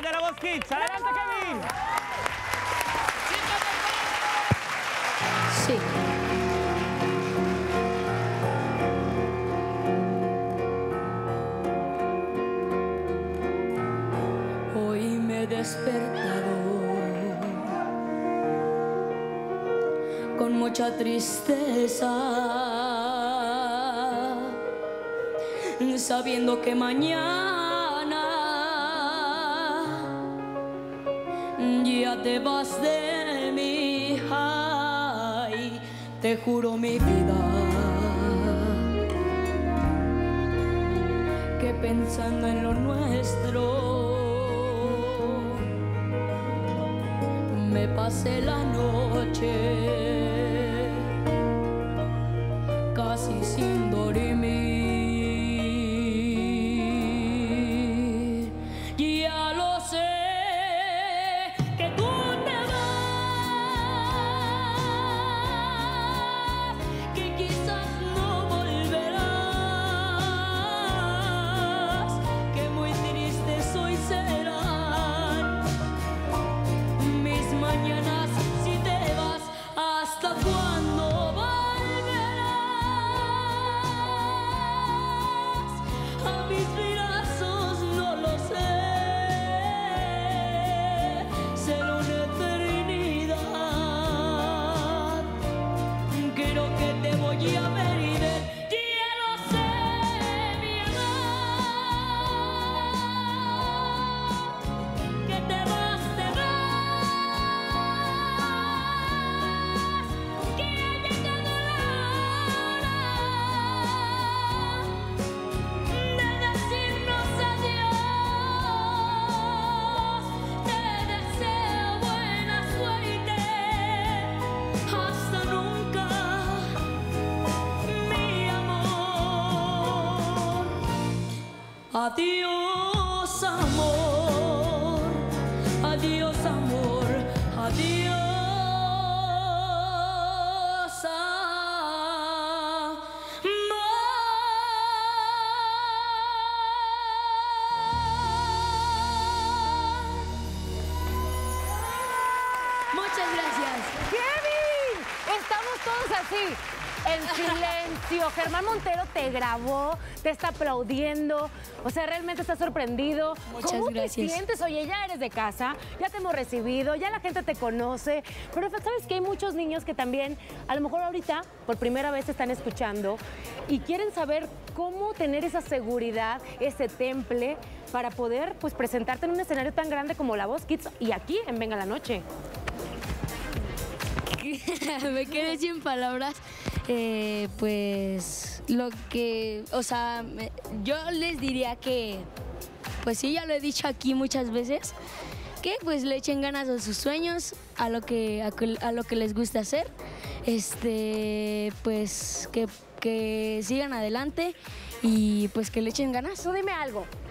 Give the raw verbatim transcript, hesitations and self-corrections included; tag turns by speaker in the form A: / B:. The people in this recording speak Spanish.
A: de La Voz Kids. ¡Adelante, Kevin!
B: Sí. Hoy me he despertado con mucha tristeza, sabiendo que mañana ya te vas de mí. Ay, te juro mi vida que pensando en lo nuestro me pasé la noche casi sin dormir. Ya lo sé que tú te vas, que quizás no volverás, que muy tristes hoy serán mis mañanas si te vas. ¿Hasta cuándo volverás a mis brazos? No lo sé, será una eternidad. Creo que te voy a ver y ver. Ya lo sé, mi amor, que te vas, te vas, que ha llegado la hora de decirnos adiós. Te deseo buena suerte, hasta nunca, mi amor. Adiós, amor, adiós, amor, adiós, amor. Muchas gracias.
C: ¡Kevin! Estamos todos así, en silencio. Germán Montero te grabó, te está aplaudiendo. O sea, realmente está sorprendido.
B: Muchas
C: ¿Cómo
B: gracias.
C: te sientes? Oye, ya eres de casa, ya te hemos recibido, ya la gente te conoce. Pero sabes que hay muchos niños que también, a lo mejor ahorita, por primera vez te están escuchando y quieren saber cómo tener esa seguridad, ese temple, para poder pues presentarte en un escenario tan grande como La Voz Kids y aquí en Venga la Noche.
B: Me quedé sin palabras. Eh, pues lo que, o sea, me- yo les diría que, pues sí, ya lo he dicho aquí muchas veces, que pues le echen ganas a sus sueños, a lo que, a, que- a lo que les gusta hacer, este, pues que, que sigan adelante y pues que le echen ganas.
C: Tú dime algo,